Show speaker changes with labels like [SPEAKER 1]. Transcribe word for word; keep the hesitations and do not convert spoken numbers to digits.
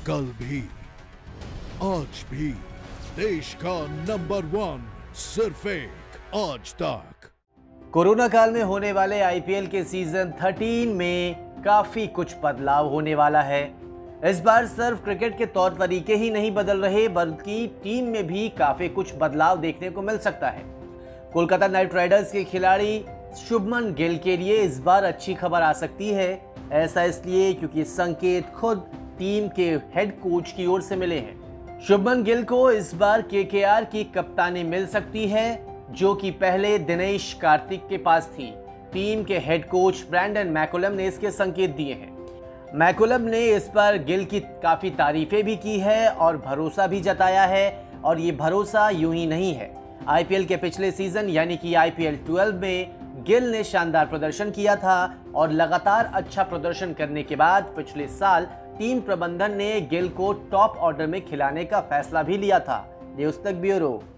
[SPEAKER 1] कल भी आज भी देश का नंबर वन सिर्फ एक आज तक।
[SPEAKER 2] कोरोना काल में होने वाले आईपीएल के सीजन तेरह में काफी कुछ बदलाव होने वाला है। इस बार सिर्फ क्रिकेट के तौर तरीके ही नहीं बदल रहे बल्कि टीम में भी काफी कुछ बदलाव देखने को मिल सकता है। कोलकाता नाइट राइडर्स के खिलाड़ी शुभमन गिल के लिए इस बार अच्छी खबर आ सकती है। ऐसा इसलिए क्योंकि संकेत खुद टीम के हेड कोच की ओर से मिले हैं। शुभमन गिल को इस बार केकेआर की कप्तानी मिल सकती है, जो कि पहले दिनेश कार्तिक के पास थी। टीम के हेड कोच ब्रैंडन मैकुलम ने इसके संकेत दिए हैं। मैकुलम ने इस पर गिल की काफी तारीफें भी की है और भरोसा भी जताया है, और ये भरोसा यूं ही नहीं है। आईपीएल के पिछले सीजन यानी कि आईपीएल बारह में गिल ने शानदार प्रदर्शन किया था और लगातार अच्छा प्रदर्शन करने के बाद पिछले साल टीम प्रबंधन ने गिल को टॉप ऑर्डर में खिलाने का फैसला भी लिया था। न्यूज़ तक ब्यूरो।